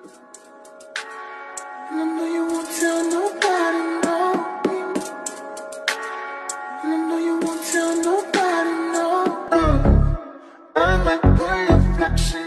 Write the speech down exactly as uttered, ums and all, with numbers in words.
And I know you won't tell nobody, no. And I know you won't tell nobody, no. uh, I might pull your reflection